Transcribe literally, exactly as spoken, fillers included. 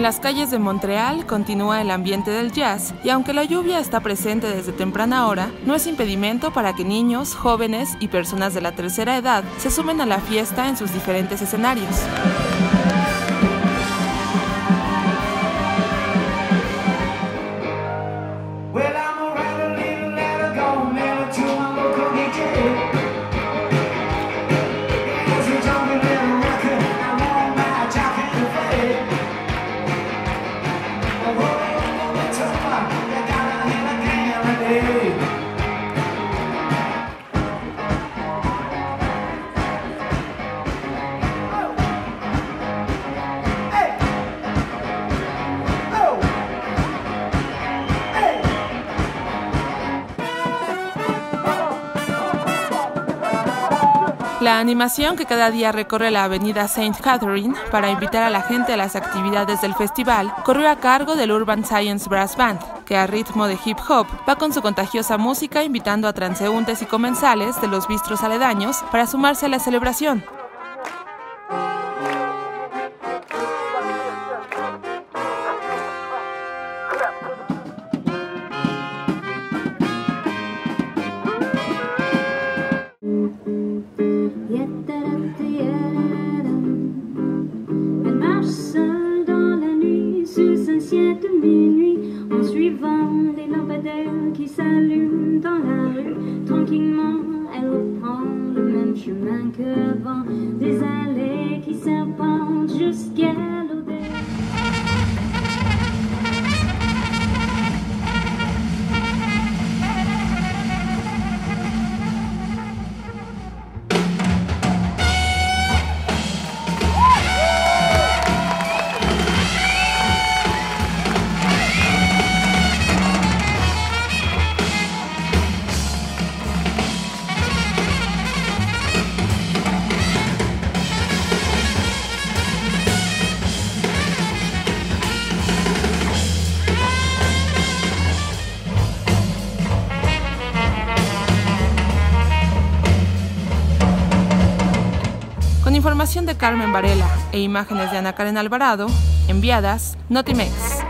En las calles de Montreal continúa el ambiente del jazz y aunque la lluvia está presente desde temprana hora, no es impedimento para que niños, jóvenes y personas de la tercera edad se sumen a la fiesta en sus diferentes escenarios. La animación que cada día recorre la avenida Saint Catherine para invitar a la gente a las actividades del festival corrió a cargo del Urban Science Brass Band, que a ritmo de hip hop va con su contagiosa música invitando a transeúntes y comensales de los bistros aledaños para sumarse a la celebración. De minuit, en suivant les lampadaires qui s'allument dans la rue, tranquillement, elle reprend le même chemin qu'avant, des allées qui serpentent jusqu'à l'odeur. Con información de Carmen Varela e imágenes de Ana Karen Alvarado, enviadas Notimex.